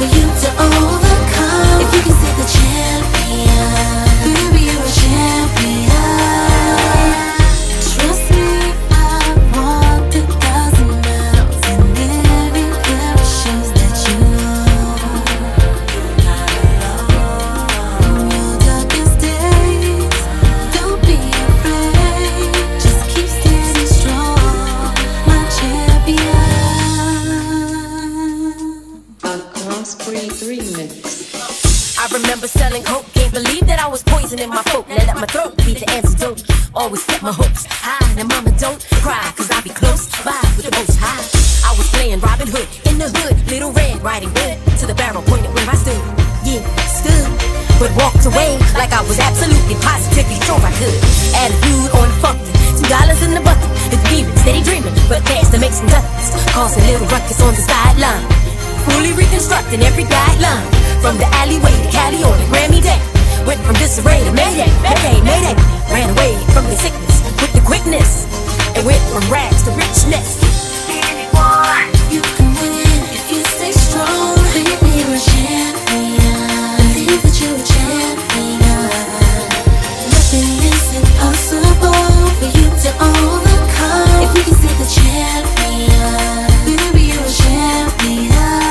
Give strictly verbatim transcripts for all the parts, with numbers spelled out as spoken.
for you to overcome. If you can see the champion, baby, you're a champion. Trust me, I've walked a thousand miles, and everywhere it shows that you're not alone. Your darkest days, don't be afraid. Just keep standing strong, my champion. A Xrossbreed remix. I remember selling coke, can't believe that I was poisoning my folk. Now let my throat be the antidote. Always kept my hopes high. Now mama, don't cry, cause I be close by with the most high. I was playing Robin Hood in the hood, Little Red riding good to the barrel pointed where I stood. Yeah, stood, but walked away like I was absolutely positively sure I could. Attitude on funky, two dollars in the bucket. The demon steady dreaming, but fast to make some ducats. Causing little ruckus on the sideline. Fully reconstructing every guideline. From the alleyway to Cali on the Grammy Day. Went from disarray to Mayday, Mayday, Mayday. Ran away from the sickness with the quickness. And went from rags to richness. Anyone, you can win if you stay strong. Baby, you're a champion. Believe that you're a champion. Nothing is impossible for you to overcome. If you can see the champion, baby, you're a champion.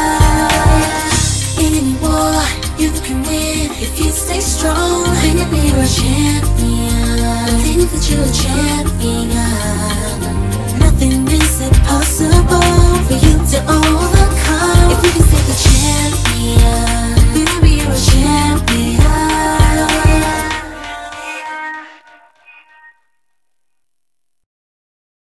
Any war you can win if you stay strong. Baby, you're a champion. Believe that you're a champion. Nothing is impossible for you to overcome. If you can see the